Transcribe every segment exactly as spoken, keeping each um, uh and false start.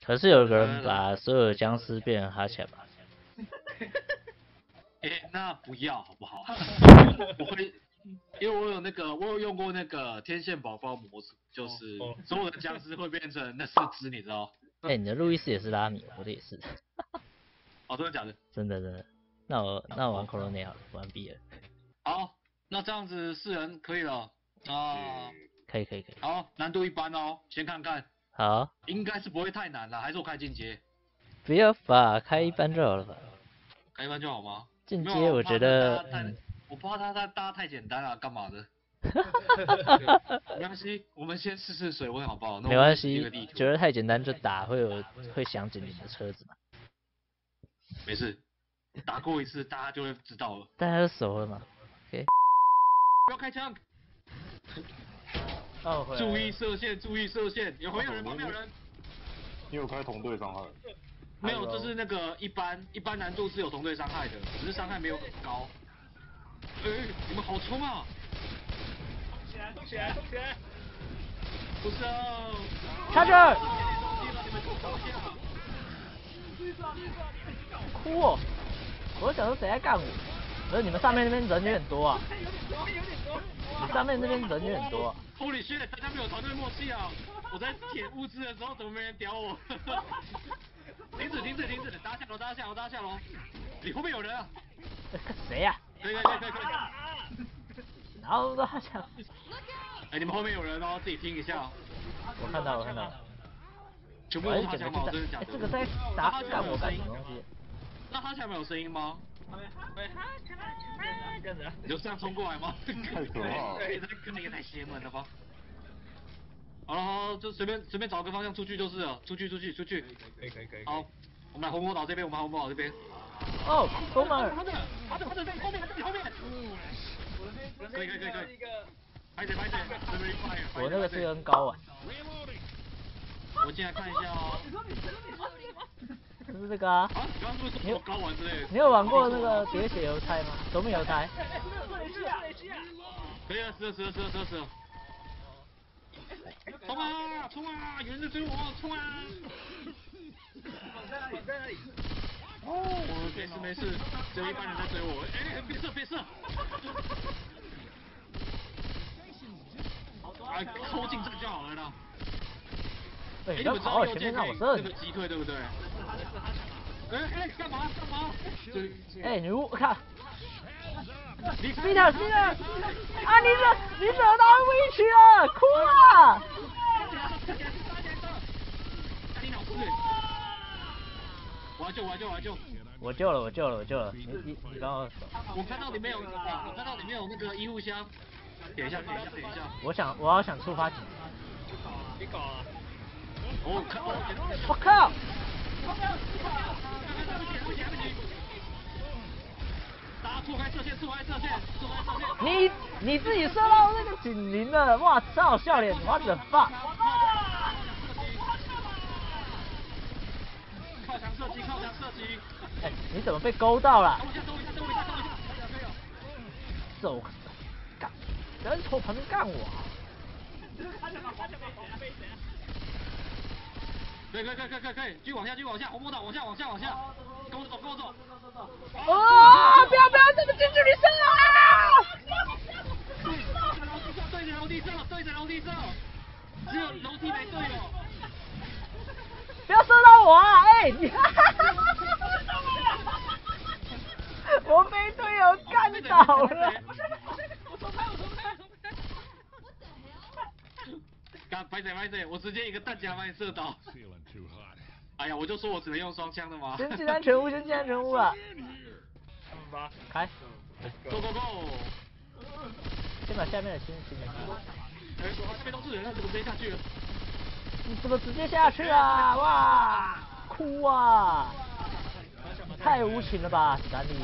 可是有个人把所有的僵尸变成哈强吧？ 哎、欸，那不要好不好？我会，因为我有那个，我有用过那个天线宝宝模组，就是所有的僵尸会变成那四只，你知道？ 哎、欸，你的路易斯也是拉米，我的也是。 哦，真的假的？ 真的真的。那我那我玩 Colony 好了，完毕了。 好，那这样子四人可以了啊。 可以可以可以。 好，难度一般哦，先看看。 好。 应该是不会太难了，还是我开进阶？ 不要吧，开一般就好了吧。 开一般就好吗？ 进阶我觉得，嗯， 我怕他他搭太简单了，干嘛的？没关系，我们先试试水温好不好？ 没关系，觉得太简单就打，会有会想起你的车子嘛。 没事，打过一次大家就会知道了。 大家都熟了嘛 ？OK。 不要开枪！ 哦， 注意射线，注意射线，有没有人？没有人。 你有开同队伤害？ 没有，这是那个一般一般难度是有同队伤害的，只是伤害没有很高。哎、欸，你们好冲啊！ 起来，动起来，动起来！ 不是啊！ 下去！哭哦！我想说谁在干我？不是你们上面那边人有点多啊！你上面那边人有点多、啊。 Holy shit！大家没有团队默契啊！我在舔物资的时候怎么没人屌我？停止停止停止！大家下楼大家下楼大家下楼！你后面有人啊！ 谁呀、 啊？可以可以可以可以可以。 然后他想， 哎、欸，你们后面有人哦，自己听一下。 我看到我看到。 全部都是哈强吗？真的假的？ 这个在打干我干什么东西？ 那哈强没有声音吗？你就这样冲过来吗？ 太可怕了！ 这个也太邪门了吧！好了好了，就随便随便找个方向出去就是了，出去出去出去。 可以可以可以。 好，我们来红魔岛这边，我们来红魔岛这边。 哦，东门。 他的他的他的在后面，在你后面。可以可以可以可以。拍谁拍谁，随便拍。 我那个是恩高啊。 我进来看一下哦。 就是这个啊。 啊，你刚刚是不是说高玩之类的？ 你有玩过那个喋血邮差吗？夺命邮差。 可以了，死了死了死了死了死了。冲啊冲啊！有人在追我，冲啊！ 在哪里？在哪里？ 哦，没事没事，只有一般人在追我。哎、欸，别射别射！哎，靠近这就好了啦。哎、欸，你们知道右键可以那个击退对不对？哎哎、欸，干嘛干嘛？ 哎、欸，你我看。 你 Peter Peter 啊！你惹你惹到委屈了，哭了！ 我要救我要救我要救！ 我救了我救了我救了！你你你帮我。 我看到里面有，我看到里面有那个医护箱。点一下点一下点一下。 我想我要想触发警。 别搞啊！ 我靠！ 我靠！ 大家错开射线，错开射线，错开射线。 你你自己射到那个警铃了，哇操！笑脸，我怎放？ 靠墙射击，靠墙射击。 哎，你怎么被勾到了？ 等一下，等一下，等一下，等一下， 走，干！不要从旁边干我、啊。 可以可以可以可以可以可以，继续往下继续往下，红魔岛往下往下往下，跟我走跟我走。 哦！不要不要这么近距离射啊！ 对着楼梯射，对着楼梯射，只有楼梯没队友。 不要射到我啊！哎、欸，你我被队友干倒了。 我重开我重开。干，拍谁拍谁，我直接一个弹夹把你射倒。哎呀，我就说我只能用双枪的嘛。 先进安全屋，先进安全屋了。 吧， 开。 Go go go！ 先把下面的清清了。 哎，下面都是人了，怎么直接下去了？ 你怎么直接下去啊？哇！哭啊！太无情了吧，史丹利。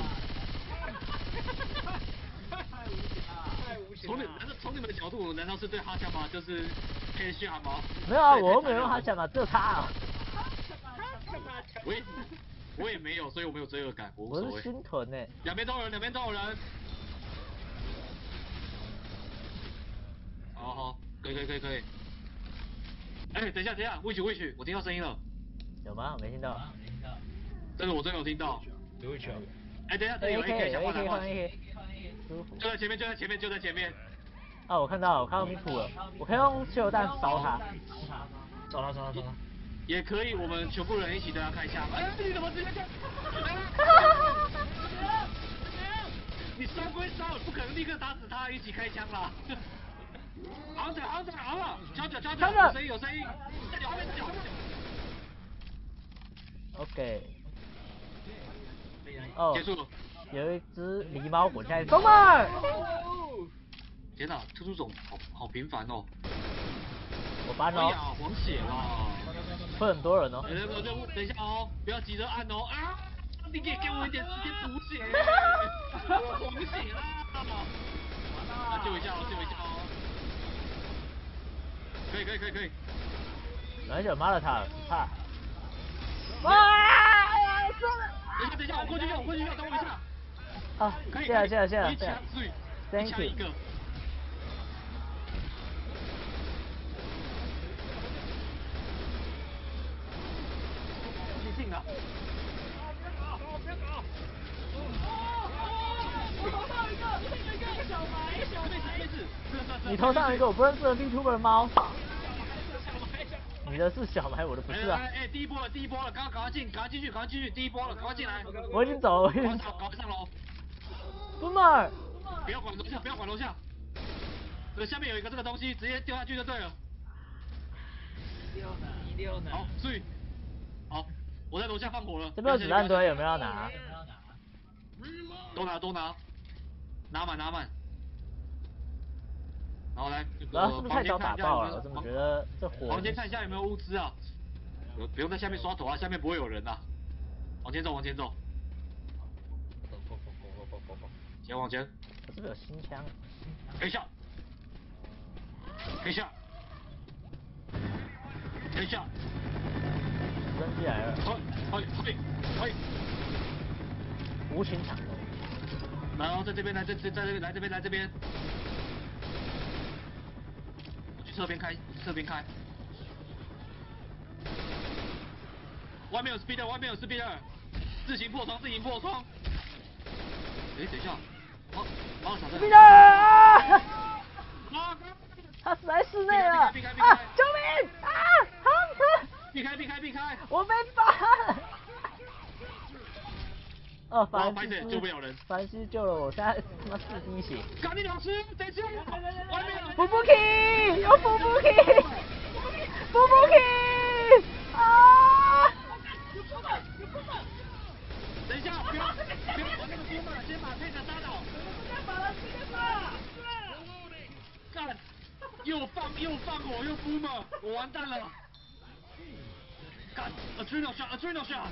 从你难道从你们的角度，难道是对哈强吗？就是可以下吗？ 没有啊，我又没有用哈强啊，只有他啊。 我也我也没有，所以我没有罪恶感，我无所谓。 我是心疼哎。 两边都有人，两边都有人。好好，可以可以可以可以。哎、欸，等一下等一下，魏许魏许，我听到声音了。 有吗？我没听到。 这个我真有听到。 有一球。 哎，等一下，这里有 A K， 想换来换。 舒服。 就在前面，就在前面，就在前面。 啊，我看到了，我看到迷途了，我可以用汽油弹烧他。 烧他，烧他，烧他。 也可以，我们全部人一起对他开枪。哎，你怎么直接这样？你烧归烧，不可能立刻打死他，一起开枪啦。昂着，昂着，昂了，敲着，敲着，有声音，有声音。在你后面，在你后面。 OK。哦。 结束了。 有一只狸猫滚下来，疯了！ 天哪，特殊种好好频繁哦。 我搬哦。 哎呀，黄血啦。 会很多人哦。 那个任务，等一下哦，不要急着按哦啊！你可以给我一点时间补血。我黄血啦！啊，救一下哦，救一下哦。可以可以可以可以。 来就骂了他，怕。哇！ 等一下等一下，我过去用，我过去用，等我一下。 啊，谢了谢了谢了， 一枪对， Thank 一枪一个。进了。别搞！我头上一个，一个小白，小白。 你头上一个我不认识的 VTuber 猫。你的是小白，我的不是啊。 哎，第一波了，第一波了，赶快赶快进，赶快进去，赶快进去，第一波了，赶快进来。 我已经走了，我已经走，赶快上楼。 Boomer， 不要管楼下，不要管楼下。这个下面有一个这个东西，直接掉下去就对了。 一六呢？一六呢？ 好，注意。好，我在楼下放火了。 这边有子弹堆，有没有要拿？ 都拿，都拿，拿满，拿满。然后来，这个然后是不是太早打爆了？我怎么觉得这火？ 房间看一下有没有物资啊？不不用在下面刷头啊，下面不会有人啊。往前走，往前走。先往前。 我是不是有新枪？ 可以下。可以下。可以下。 升级来了。 嘿，嘿，嘿，嘿。 无情抢夺。 然后在这边来，在在在这边来这边来这边。我去侧边开，我去侧边开。外面有 speeder， 外面有 speeder， 自行破窗，自行破窗。哎，等一下，啊，啊，傻子。 speeder！啊！他死在室内了！ 避开，避开， 啊！救命！啊！好！ 避开，避开，避开！ 我被绑！哦，凡西救不了人， 凡西救了我，现在他妈四滴血。 赶紧老师，等一下，外面有。 布布 key， 有布布 key， 布布 key， 啊！ 等一下，不要，不要把那个波嘛，先把佩塔杀倒。先把他先杀。干，又放又放我又波嘛，我完蛋了。干 ，adrenal shot，adrenal shot。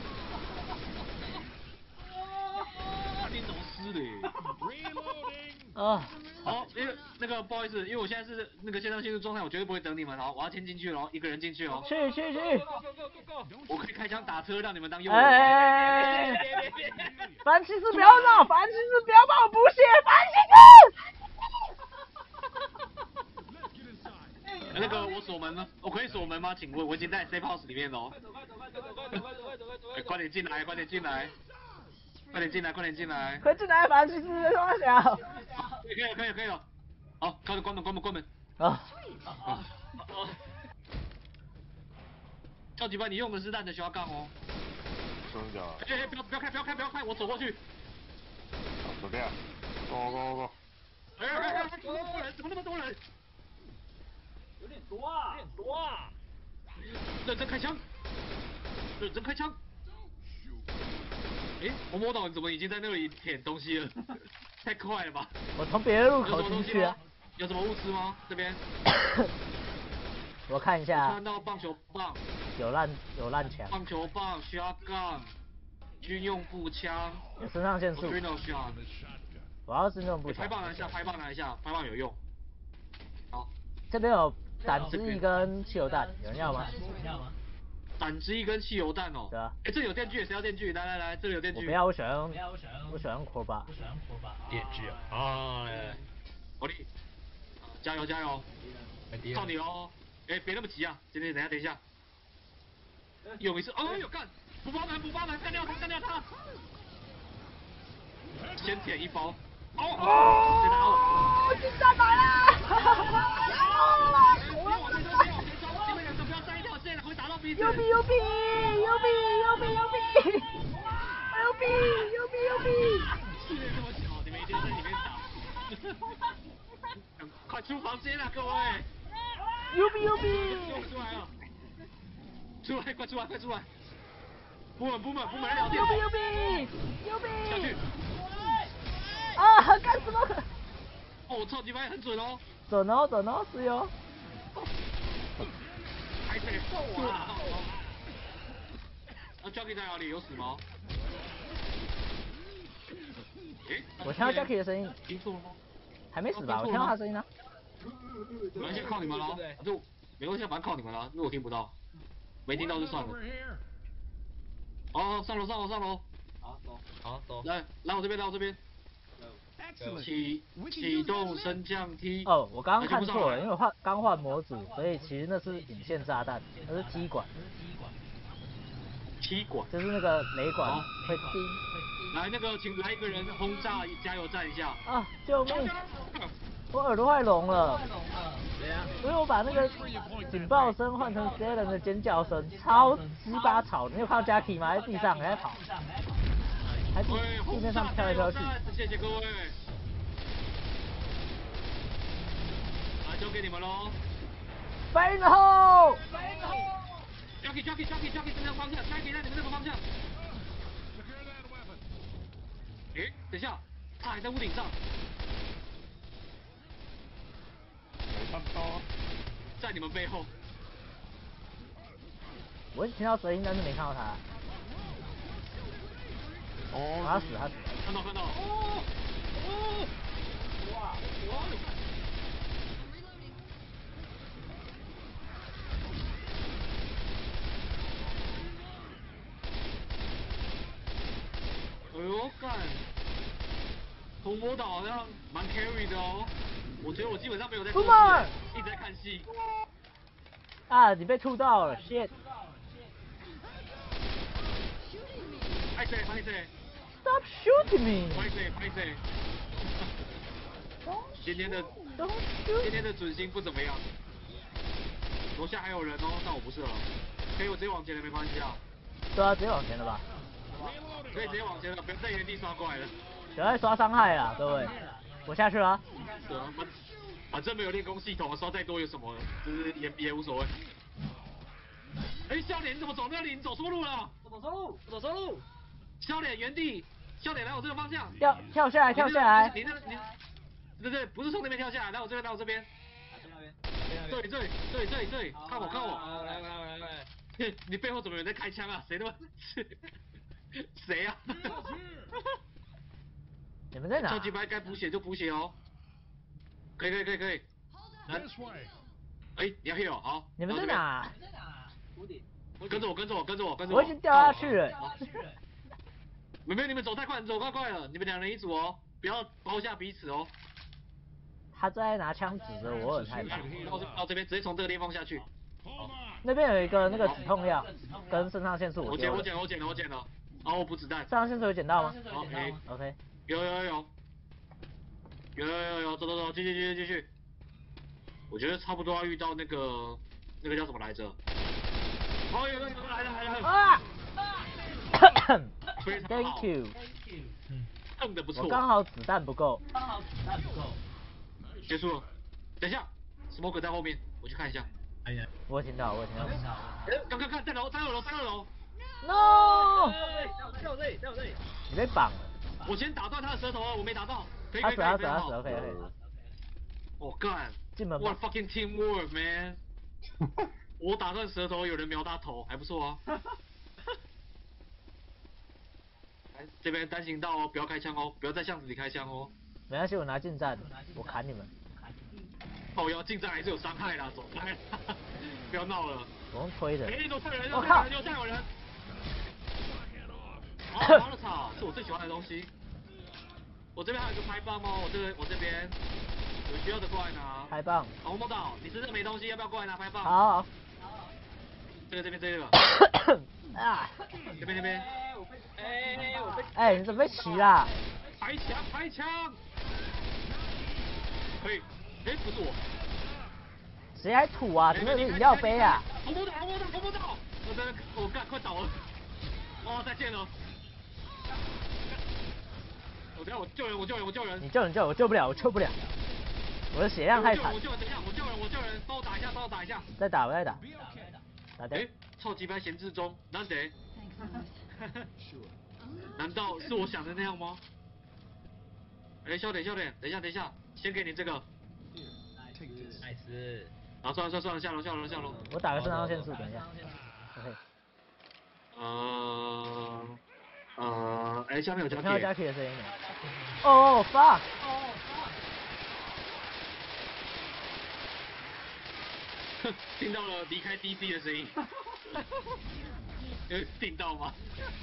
你怎么湿的？ 啊， 好，因为那个不好意思，因为我现在是那个线上进入状态，我绝对不会等你们，好，我要先进去了，一个人进去哦。 去去去！ 我可以开枪打车，让你们当诱人。 哎！凡骑士不要闹，凡骑士不要帮我补血，凡骑士！ 那个我锁门了，我可以锁门吗？请问，我已经在 safe house 里面了。快点进来，快点进来。快点进来，快点进来！ 快进来，凡骑士在装小。 可以，可以，可以，可以了。好，快点关门，关门，关门。 啊啊！超级班，你用的是烂的小杠哦。 真的假的？ 哎哎，不要不要开，不要开，不要开，我走过去。 怎么样？go go go！ 哎哎哎！怎么那么多人？怎么那么多人？ 有点多啊，有点多啊！ 认真开枪！认真开枪！哎，我摸到你怎么已经在那里舔东西了？太快了吧！ 我从别的入口进去啊。 有什么物资吗？这边？ 我看一下。 看到棒球棒。 有烂有烂枪。 棒球棒、shotgun、军用步枪。 有肾上腺素。我要是那种步枪。 拍棒拿一下，拍棒拿一下，拍棒有用。好。 这边有胆汁液跟汽油弹，有人要吗？ 胆汁一根汽油弹哦。 对啊。 哎，这里有电锯，谁要电锯？来来来，这里有电锯。 我不要，我喜欢用，我喜欢用 crowbar。 我喜欢 crowbar。电锯啊！啊，来， 火力，加油加油！靠你哦！哎，别那么急啊！今天等一下等一下。 有一次，哦有干，补包男补包男干掉他干掉他，先舔一包，哦哦，谁打我？ 进站来啦！ 不要往前冲，不要往前冲，你们两个不要站一条线，会打到彼此。 右臂右臂右臂右臂右臂右臂右臂右臂。 视野这么小，你们一定要在里面打。快出房间啦，各位！ 右臂右臂。 出来了，出来，快出来，快出来！部门部门部门来聊天。 右臂右臂右臂。 下去。 啊！干什么？ 哦，超级白很准哦。 准哦准哦是哟。 还得揍啊！那 Jackie 在哪里？有死吗？诶， 我听到 Jackie 的声音。 听错了吗？ 还没死吧？我听到他声音呢。 没关系，靠你们了，就没关系，反正靠你们了，因为我听不到，没听到就算了。哦，上楼上楼上楼。 好走，好走。 来来我这边，来我这边。启启动升降梯。 哦，我刚刚看错了，因为我换刚换模组，所以其实那是引线炸弹，那是踢管。 踢管。 就是那个雷管会叮。 来，那个请来一个人轰炸加油站一下。 啊！救命！我耳朵快聋了。 怎样？ 因为我把那个警报声换成 Siren 的尖叫声，超鸡巴吵的。你有看到 Jackie 吗？在地上还在跑，还地地面上飘来飘去。 谢谢各位。啊，交给你们喽。 飞后 Jackie Jackie Jackie Jackie 这个方向 ，Jackie 在你们这个方向。诶，等一下，他还在屋顶上。 没看到。 在你们背后。 我听到声音，但是没看到他。 哦。 他死，他死。 看到看到。哦哦。哇哇！哎呦干！红魔岛好像蛮 carry 的哦，我觉得我基本上没有在做戏，一直在看戏。 啊，你被吐到了 ，shit！ 拍谁拍谁 Stop shooting me！ 拍谁拍谁？今天的今天的准星不怎么样。楼下还有人哦，但我不是了，可以我直接往前了，没关系啊。 对啊，直接往前了吧？ 可以直接往前了，不要在原地刷怪了。 不要再刷伤害啦，各位。我下去了。 对啊，反反正没有练功系统，刷再多有什么？就是也也无所谓。哎，笑脸你怎么走那里？你走错路了。 走错路，走错路。 笑脸原地，笑脸来我这个方向。 跳跳下来，跳下来。 你那你，对对，不是从那边跳下来，来我这边，来我这边。对对对对对，看我看我。 来来来来来。 你背后怎么有人在开枪啊？谁他妈？谁啊？ 你们在哪？ 超级白该补血就补血哦。可以可以可以可以。来。哎，你要 heal 好。 你们在哪？ 跟着我跟着我跟着我跟着我。我已经掉下去了。 没没，你们走太快，你走太快了，你们两人一组哦，不要包下彼此哦。 他在拿枪指着我，很害怕。 到这到这边，直接从这个地方下去。 那边有一个那个止痛药，跟肾上腺素我捡我捡我捡了我捡了，然后我补子弹。 肾上腺素有捡到吗 ？OK OK。 有有有有。有有有有，走走走，继续继续继续。我觉得差不多要遇到那个那个叫什么来着？哦有有有来了来了。啊！非常好。 Thank you。 蹭的不错。 我刚好子弹不够。 刚好子弹不够。 结束了。等一下 ，Smoke 在后面，我去看一下。 哎呀， 我听到，我听到。 刚刚看在楼，在二楼，在二楼。 No！ 在我这里，在我这里。 你被绑了。 我先打断他的舌头了，我没打到。可以他可以可以。 死他死他死 OK OK。 我干。 进门。 What fucking teamwork, man！ 我打断舌头，有人瞄他头，还不错啊。这边单行道哦，不要开枪哦，不要在巷子里开枪哦。 没关系，我拿近战，我砍你们。 哦，要近战还是有伤害啦，走开，不要闹了。 我用推的。 哎，楼下有人， 我靠， 楼下有人。好，花了草是我最喜欢的东西。我这边还有一个拍棒哦，我这个我这边有需要的过来拿。 拍棒。 红魔岛，你身上没东西，要不要过来拿拍棒？ 好。 这个这边这个。 啊！ 这边这边。 哎，我被哎，你怎么被骑啦？ 抬枪抬枪。可以。哎，不是我。 谁还土啊？怎么有饮料杯啊？ 红魔岛红魔岛红魔岛！我真的我干快倒了。哦，再见了。我等下我救人我救人我救人。 你救人救我救不了我救不了。我的血量太惨。 我救人等一下我救人我救人，帮我打一下帮我打一下。 再打我再打。打掉。 哎，超级白闲置中，难得。难道是我想的那样吗？哎，笑点笑点，等一下等一下，先给你这个。 nice。 啊，算了算了算了，下楼下楼下楼。 我打个肾上腺素，等一下。OK。 呃呃，哎，下面有加 K。 看到加 K 的声音了。哦 fuck。 听到了离开 D C 的声音。有听到吗？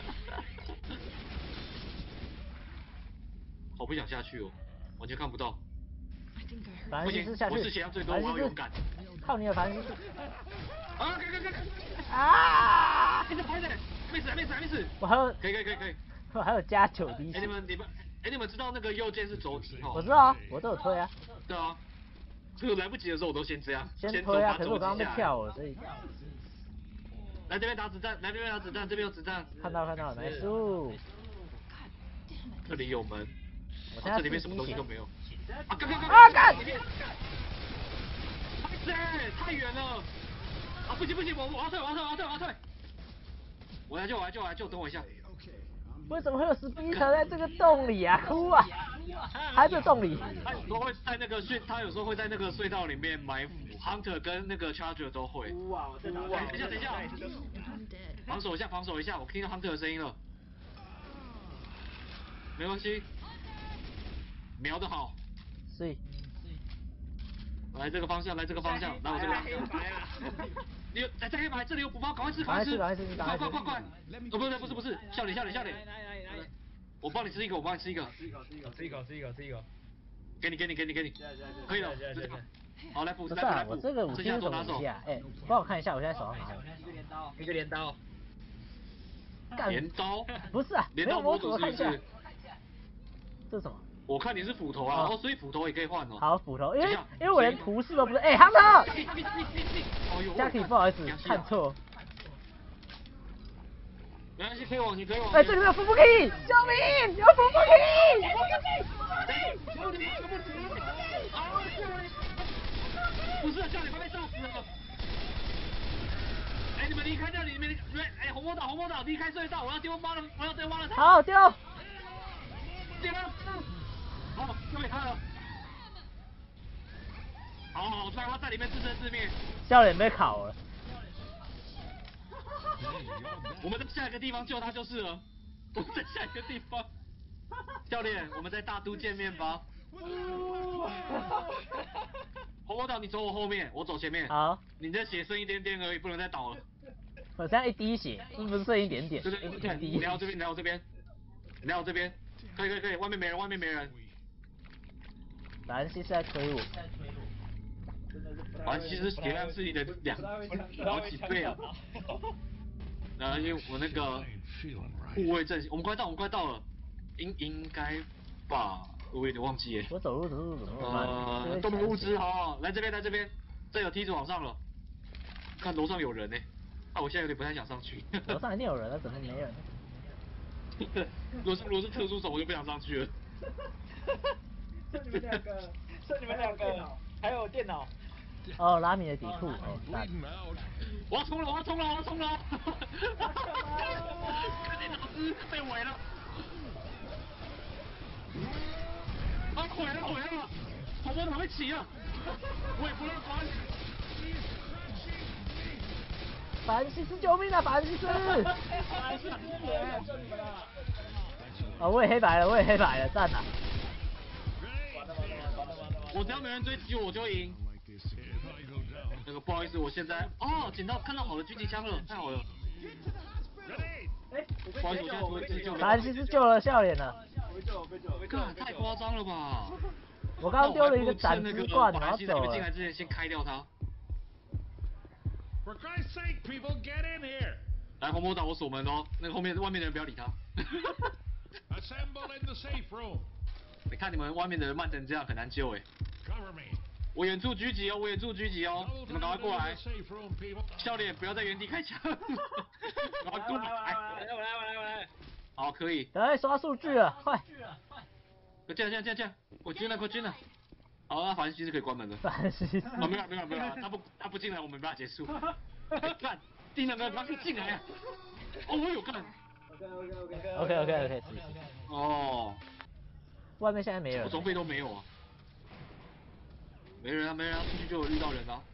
好不想下去哦，完全看不到。 反正是下去。 我是血量最多，我要勇敢。 靠你了，反正是。 啊！看看看看！ 啊！ 你怎么拍的？没死没死没死！ 我还有。 可以可以可以可以。 我还有加九滴血。 哎你们你们哎你们知道那个右键是轴击哈？ 我知道啊，我都有推啊。 对啊。这个来不及的时候我都先这样。 先推啊，可是我刚刚被跳了，所以。 来这边打子弹，来这边打子弹，这边有子弹。 看到看到，来速。 这里有门。 我现在这里面什么东西都没有。啊干干干！ 啊干！ 太远了！啊不行不行，我我要退我要退我要退我要退！我要救我要救我要救，等我一下。 为什么会有 Speeder 在这个洞里啊？哭啊！还在洞里。 他有时候会在那个隧，他有时候会在那个隧道里面埋伏 ，Hunter 跟那个 Charger 都会。 哇！我在打。 等一下等一下，防守一下防守一下，我听到 Hunter 的声音了。没关系，瞄得好。 所以。 来这个方向，来这个方向，来我这个方向。你在在黑白，这里有补包，赶快吃， 赶快吃，赶快吃， 快快快快！哦，不是不是不是，笑脸笑脸笑脸。来来来，我帮你吃一个，我帮你吃一个。 吃一口吃一口吃一口吃一口吃一口。 给你给你给你给你。可以了，这个。好来补， 不是啊，我这个武器是什么武器啊？哎，帮我看一下，我现在手上拿的。 一个镰刀，一个镰刀。 镰刀？ 不是啊， 镰刀模组是不是？ 这是什么？ 我看你是斧头啊，哦，所以斧头也可以换哦。 好，斧头，因为因为我连图示都不是，哎 ，Hunter， Jackie 不好意思，看错。 没关系，可以往前，可以往前。 哎，这里面有伏伏 key， 救命！有伏伏 key！ 不是，叫你快被炸死了！哎，你们离开这里，你们哎，红魔岛，红魔岛，离开隧道，我要丢挖了，我要丢挖了。 好，丢。 丢了。好，丢给他了。好好，让他在里面自生自灭。 笑脸被烤了。 我们在下一个地方救他就是了。我们在下一个地方。教练，我们在大都见面吧。红魔岛，你走我后面，我走前面。 好。 你的血剩一点点而已，不能再倒了。 我现在一滴血，是不是剩一点点？ 对对对，你来我这边，你来我这边，你来我这边。可以可以可以，外面没人，外面没人。 兰西是在推我。 兰西是血量是你的两好几倍啊。然后因为我那个护卫阵，我们快到，我们快到了，应应该吧，我有点忘记耶。 我走路走路怎么那么慢？ 呃，都没有物资，好好，来这边来这边，这有梯子往上了。看楼上有人呢，啊，我现在有点不太想上去。 楼上一定有人啊，怎么没人？ 如果是如果是特殊手，我就不想上去了。 剩你们两个，剩你们两个，还有电脑。 哦，拉米的底裤，哦，赞。 我要冲了，我要冲了，我要冲了！电脑师被围了。啊，毁了毁了！红魔塔被骑了，我也不乐观。 法兰西斯救命啊！法兰西斯！ 法兰西斯，我救你们了！ 啊，我也黑白了，我也黑白了，赞啊！ 我只要没人追击我就赢。那个不好意思，我现在哦捡到看到好的狙击枪了，太好了。 哎， 不好意思，我现在不会自救了。 法兰西斯救了笑脸了。 我被救，我被救，我被救。 太夸张了吧！ 我刚刚丢了一个斩肢罐，然后走了。 你们进来之前先开掉它。 For Christ's sake, people, get in here! 来，红魔岛，我锁门哦，那个后面外面的人不要理他。 Assemble in the safe room. 你看你们外面的人慢成这样，很难救哎。 Cover me. 我远处狙击哦，我远处狙击哦，你们赶快过来。 Double time into the safe room, people. 笑脸不要在原地开枪，赶快过来！ 来来来来来， 好，可以。 来刷数据了，快！ 快进来进来进来进来！我进来快进来！好，那反正其实可以关门了。 反西斯。 啊，没有没有没有，他不他不进来，我们没办法结束。哎干，第两个赶快进来啊！哦，我有干。 OK OK OK OK OK OK， 哦， 外面现在没人。 我装备都没有啊。没人啊没人啊，出去就有遇到人啊。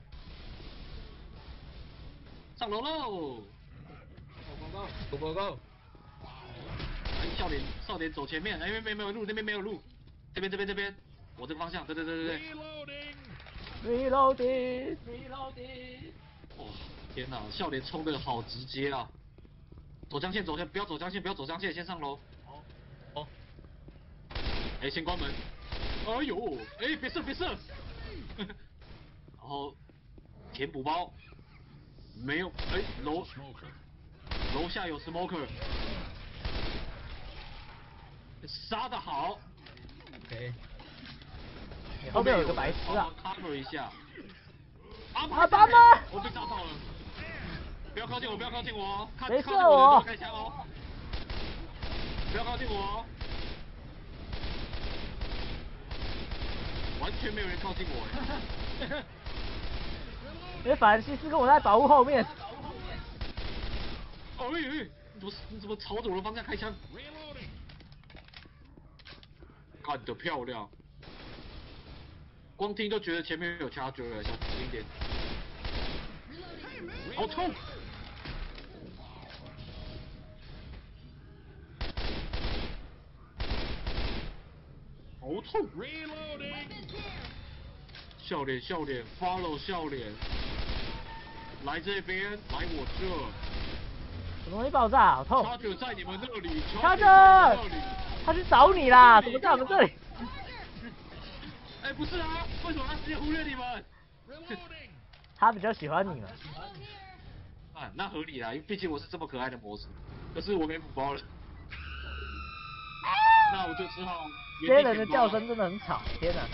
上楼喽！ 报告报报告。 哎，少年少年走前面，哎没没没有路，那边没有路，这边这边这边，我这个方向，对对对对对。 Reloading Reloading。 哇，天哪，笑脸冲的好直接啊！走江线，走线，不要走江线，不要走江线，先上楼。 好。 哦。哎，先关门。哎呦，哎，别射，别射。然后填补包。没有，哎，楼楼下有 smoker。杀得好。 OK。后面有一个白痴啊。 cover 一下。啊， 阿巴吗？ 我被炸到了。 不要靠近我，不要靠近我哦！靠没靠近射我开枪哦！不要靠近我哦！完全没有人靠近我哎！ 因为反西斯跟我在保护后面。 哦哎哎，你怎么你怎么朝着我的方向开枪？干得漂亮！光听都觉得前面有 charger 了，小心一点。好痛！ 好痛 ！Reloading！ 笑脸笑脸 ，follow 笑脸，来这边，来我这。 什么东西爆炸？好痛！ 他就在你们那里， 他这，他去找你啦！怎么在我们这里？ 哎，不是啊，为什么他直接忽略你们？ 他比较喜欢你嘛。 啊，那合理啦，因为毕竟我是这么可爱的模式，可是我没补包了。那我就只好。 这些人的叫声真的很吵，天哪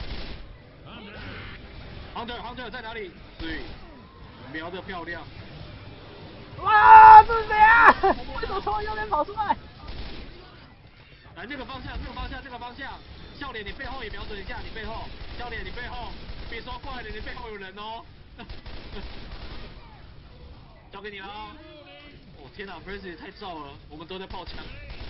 ！Hunter Hunter 在哪里？对，瞄得漂亮。 哇，这是谁啊？为什么从我右边跑出来？ 来这个方向，这个方向，这个方向。笑脸，你背后也瞄准一下，你背后。笑脸，你背后，别说怪了，你背后有人哦。交给你了。哦天哪 ，Brace 也太燥了，我们都在爆枪。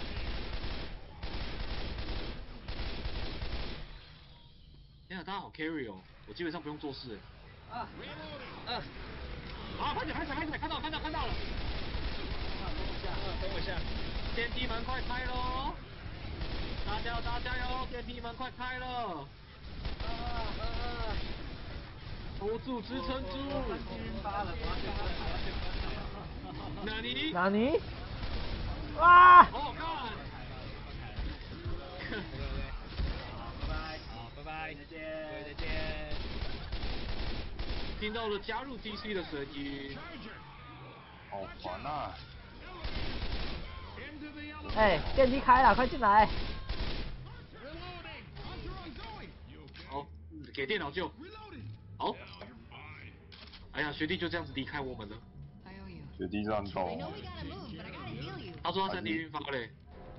天啊，大家好 carry 哦，我基本上不用做事。啊啊！啊，快点，快点，快点，看到，看到，看到了。 等我一下，等我一下。 电梯门快开喽！大家大家哟，电梯门快开了！ 啊啊啊！ hold住，支撑住！哪里？ 哪里？哇！ 好看！ 拜拜，好，拜拜，再见，再见。 听到了加入 D C 的声音。 好烦啊！ 哎，电梯开了，快进来！ 好，给电脑救。好。哎呀，学弟就这样子离开我们了。 学弟战斗。 他说他身体晕发嘞。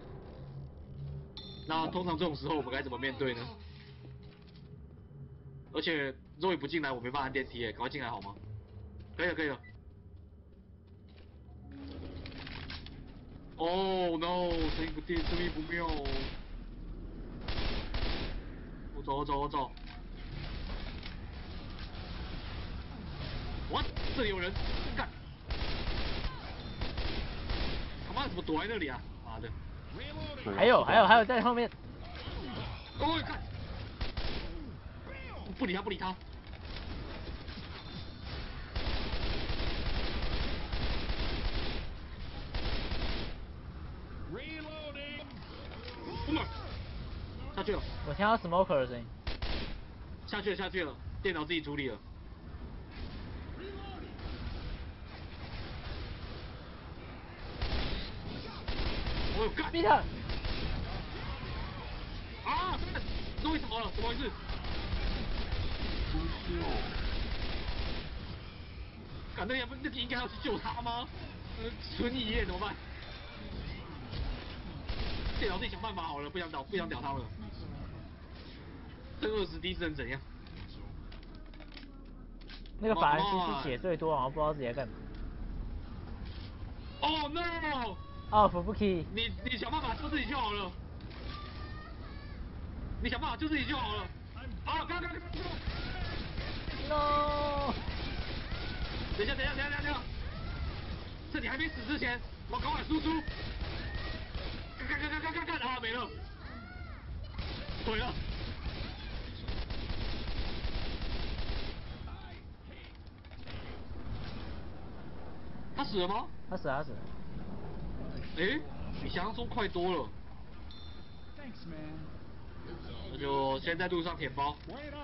那通常这种时候我们该怎么面对呢？而且 Zoe 不进来，我没办法按电梯耶，赶快进来好吗？可以了，可以了。Oh no， 声音不对，声音不妙。我走，我走，我走。What？ 这里有人，干！他妈怎么躲在那里啊？妈的！ 还有，还有，还有在后面。 哦，看！不理他，不理他。出门，下去了。 我听到 smoker 的声音。 下去了，下去了，电脑自己处理了。 呦干！ 逼他！ 啊！这为什么了？怎么回事？ 不秀。 干那要不那个应该要去救他吗？呃，存疑耶，怎么办？电脑自己想办法好了，不想屌不想屌他们了。这二十滴是能怎样？ 那个法兰西斯血最多，然后不知道自己在干嘛。 Oh no！ 哦，服不起。 你你想办法救自己就好了。你想办法救自己就好了。好，刚刚刚刚。 No！ 等一下，等一下，等一下，等一下。趁你还没死之前，我赶快输出。干干干干干干干啊！没了。毁了。他死了吗？ 他死了，他死了。 诶，比想象中快多了。那就先在路上舔包。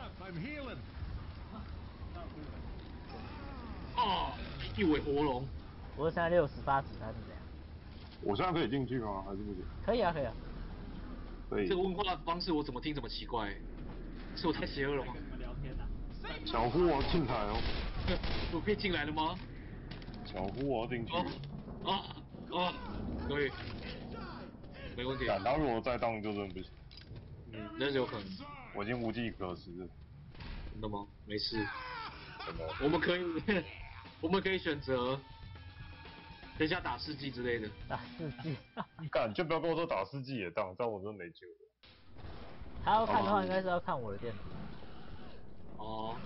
哦，一尾活龙。 我现在六十发子弹是怎样？ 我现在可以进去吗？还是不行？ 可以啊，可以啊。 可以。 这个问话的方式我怎么听怎么奇怪，是我太邪恶了吗？ 小夫我进来哦。 我可以进来了吗？ 小夫我进去。 啊啊，可以，没问题。 但他如果再当就真的不行。 嗯，那是有可能。 我已经无计可施了。 真的吗？没事。 真的。 我们可以，我们可以选择，等一下打世纪之类的。 打世纪。 干，就不要跟我说打世纪也当，这样我真的没救了。 他要看的话，应该是要看我的电脑。 哦，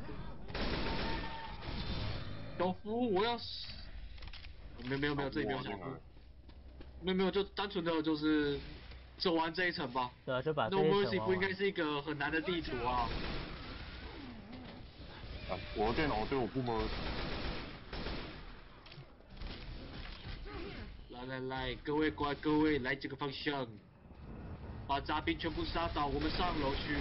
小夫，我要死。没有没有没有，这里没有小夫。没有没有，就单纯的就是走完这一层吧。 对啊，就把这 No 一层 Mercy 玩完。 不应该是一个很难的地图啊。 啊，我的电脑对我不 mercy。 来来来，各位乖，各位来这个方向，把杂兵全部杀倒，我们上楼去。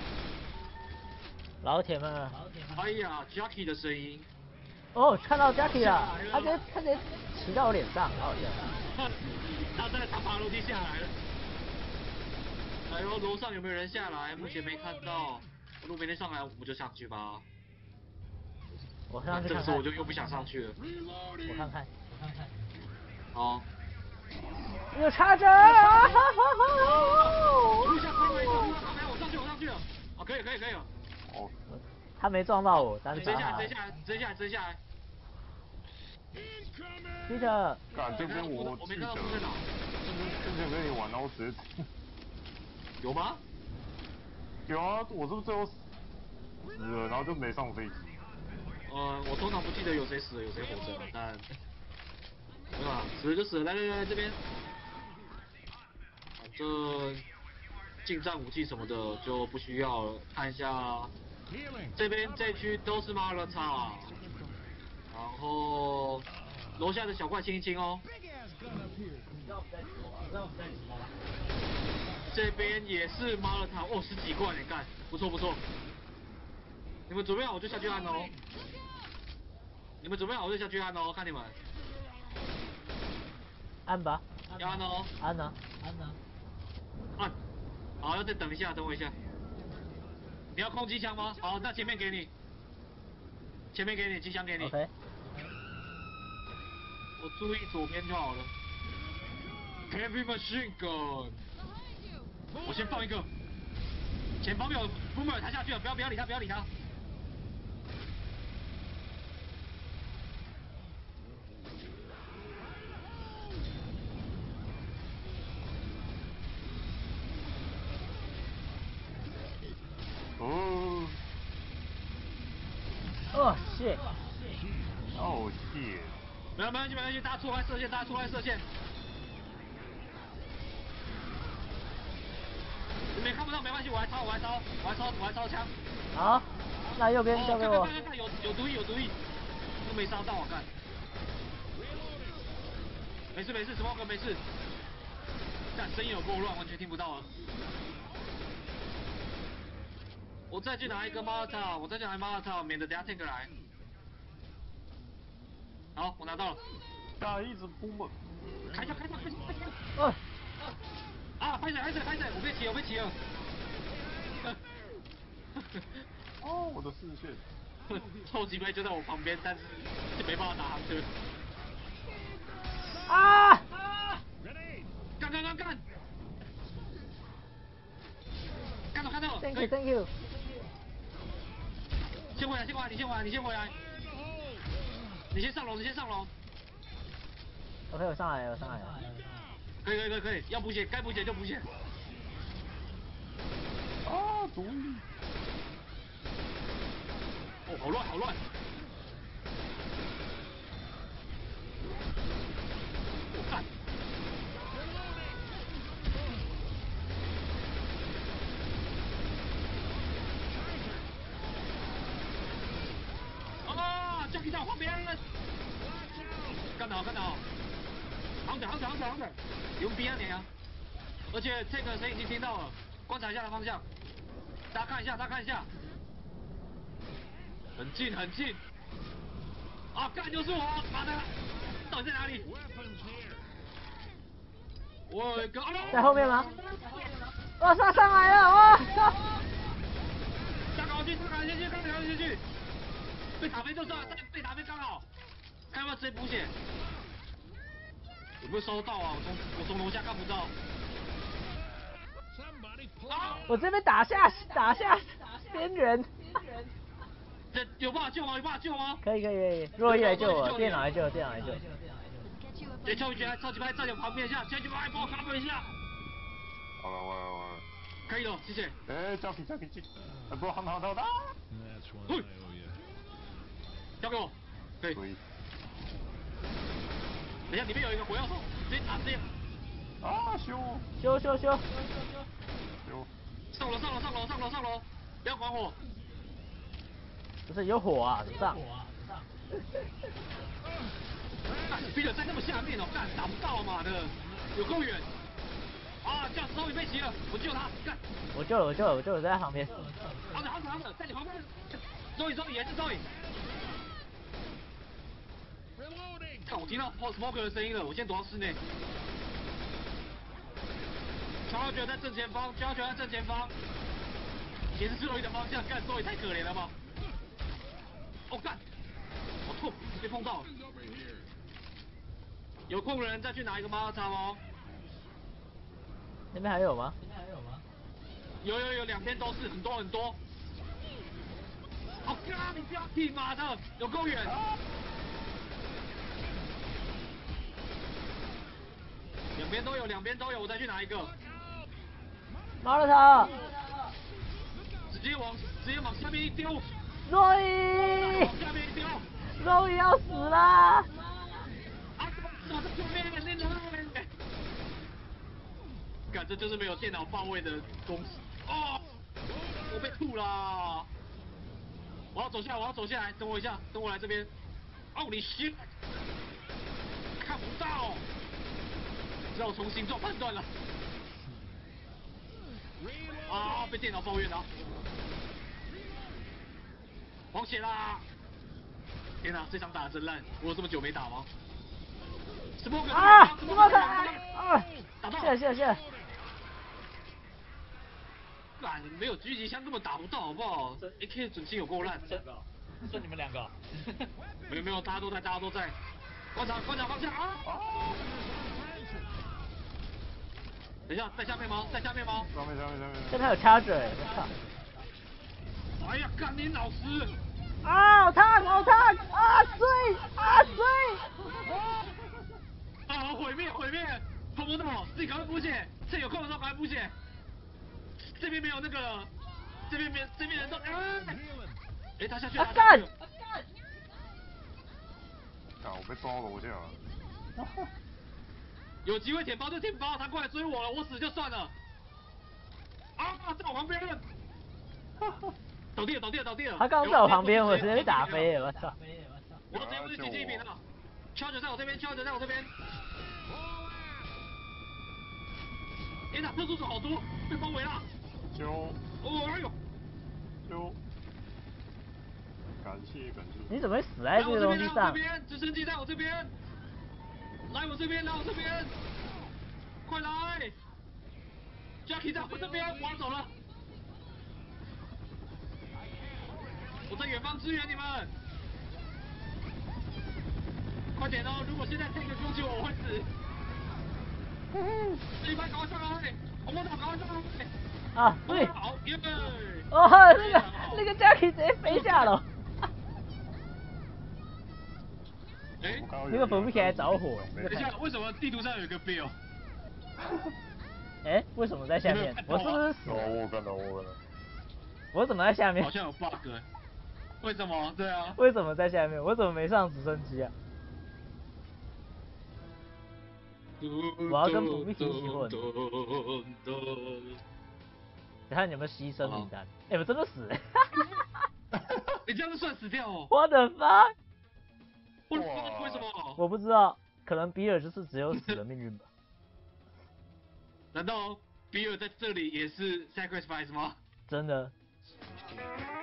老铁们。 哎呀 ，Jackie 的声音。 哦，看到 Jackie 了，他直接他直接骑到我脸上，好笑。 他在他爬楼梯下来了。哎呦，楼上有没有人下来？目前没看到。如果没人上来，我们就上去吧。 我上去看看。 这个时候我就又不想上去了。 我看看，我看看。 好。 有插针！ 录下快位，录下来，我上去，我上去了。哦，可以，可以，可以了。 哦。 他没撞到我，但是直接下来，直接下来，直接下来，直接下来。 Peter， 干这边我我没看到出在哪。 之前跟你玩，然后直接。 有吗？ 有啊，我是不是最后死了，然后就没上飞机？ 呃，我通常不记得有谁死了，有谁活着了，但。对吧？死了就死了，来来来，这边。反正近战武器什么的就不需要了，看一下。这边这区都是马勒塔，然后楼下的小怪清一清哦。这边也是马勒塔，哦，十几块你干，不错不错。你们准备好我就下去按哦。你们准备好我就下去按哦，看你们。 按吧。 要按哦。 按呢？按呢？ 按。好，要再等一下，等我一下。你要空机枪吗？好，那前面给你，前面给你，机枪给你。 OK。 我注意左边就好了。Heavy machine gun。我先放一个。前方有 Boomer， 他下去了，不要不要理他，不要理他。 哦。 哦，shit。 哦，shit。 没有没关系没关系，大家错开射线，大家错开射线。你们看不到没关系，我来抄，我来抄，我来抄，我来抄枪。 好，那右边交给我。 看看看，有有毒液有毒液，都没烧到我看。没事没事，什么哥没事。但声音有够乱，完全听不到了。我再去拿一个马尔塔，我再去拿马尔塔，免得等下 tank 来。好，我拿到了。 啊，一直扑嘛。 开枪开枪开枪开枪！ 哦拍起来，拍起来，拍起来！我被骑，我被骑了。 哦，我的视线。 臭鸡妹就在我旁边，但是就没办法打上去。 啊！ 干干干干！看到看到 Thank you, thank you。 先回来，先回来，你先回来，你先回来。你先上楼，你先上楼。 OK， 我上来了，我上来了。 可以可以可以可以，要补血，该补血就补血。 啊，主意。 哦，好乱好乱。我干。啊！交给到旁边。干得好，干得好。好点，好点，好点，好点。有逼啊你啊！而且这个谁已经听到了，观察一下的方向。大家看一下，大家看一下。很近，很近。啊！干就是我，妈的！到底在哪里？我有一个， 在后面吗？哇，上上来了，哇！ 下高去，下高进去，刚刚进去。被打飞就算了，被打飞刚好。看有没有直接补血。有没有收到啊？我从我从楼下看不到。啊！ 我这边打下打下边缘。 这有办法救吗？有办法救吗？ 可以可以可以，若一来救我，电脑来救，电脑来救。 哎，超级超级拍站在旁边一下，超级拍帮我 cover 一下。 好了，我了我了。 可以了，谢谢。 哎，交给交给进，哎，不，好好好好。 嘿，交给我，可以。 可以。 等一下，里面有一个火药桶，直接打直接。 啊，修修修修。 修。 上楼上楼上楼上楼上楼，不要管我。 不是有火啊，上。 干，逼的在那么下面哦，干打不到嘛的，有够远。啊，这样终于被骑了，我救他，干。 我救了，我救了，我救了，在他旁边。 好的好的好的，在你旁边。周宇周宇也是周宇。看我听到 smoker 的声音了，我先躲到室内。乔二九在正前方，乔二九在正前方。也是周宇的方向，干周宇太可怜了吧。哦干，好痛，被碰到了。有空的人再去拿一个马尔叉哦。 那边还有吗？ 有有有，两边都是很多很多。好干，你不要停，妈的，有够远。两边都有，两边都有，我再去拿一个。 马了他。 直接往直接往下面一丢。 若依。 往下面一丢。 若依要死啦！ 啊！怎么这边那那干，这就是没有电脑报位的公司。哦，我被吐啦！我要走下来，我要走下来，等我一下，等我来这边。哦，你shit！看不到，让我重新做判断了。啊！被电脑抱怨了。黄血啦！天哪，这场打得真烂，我有这么久没打吗？什么可啊！什么可啊！ 打到！ 谢谢谢谢。 干，没有狙击枪根本打不到，好不好 ？A K 的准心有够烂。 剩你们两个。 没有没有，大家都在，大家都在。观察观察方向啊！等一下，在下面吗？在下面吗？ 上面上面上面。 这他有 charger 哎，我操！ 哎呀，干你老师！ 啊，好烫好烫啊！追啊追！ 啊，毁灭毁灭！碰不到，自己赶快补血，趁有空的时候赶快补血。这边没有那个了，这边没这边人都啊！哎，他下去了。 啊干！ 啊，我被抓楼下了。 有机会舔包就舔包，他过来追我了，我死就算了。啊，在我旁边了。倒地了，倒地了，倒地了。 他刚刚在我旁边，我直接被打飞了，我操！ 我直接不是狙击一瓶了。敲着在我这边，敲着在我这边。天哪，特殊组好多，被包围了。 救！ 哦，哎呦！ 救！感谢感谢。 你怎么会死在这个东西上？ 来我这边，直升机在我这边。来我这边，来我这边，快来！ ，Jackie 在我这边，我要走了。我在远方支援你们，快点哦！如果现在 tank 攻击我，我会死。这一班赶快上来，我们赶快上来。 啊，对。 好，耶！ 哦，那个那个 Jackie 直接飞下了。 哎， 那个粉不起来着火。 等一下，为什么地图上有一个 Bill？ 哎，为什么在下面？我是不是死了？ 哦，我看到，我看到。 我怎么在下面？ 好像有 bug。为什么？对啊。 为什么在下面？我怎么没上直升机啊？我要跟补一起一起混。看你有没有牺牲名单？哎，我真的死了。 你这样子算死掉哦。 我的妈！ 我的妈！为什么？ 我不知道，可能比尔就是只有死的命运吧。 难道比尔在这里也是 sacrifice 吗？ 真的。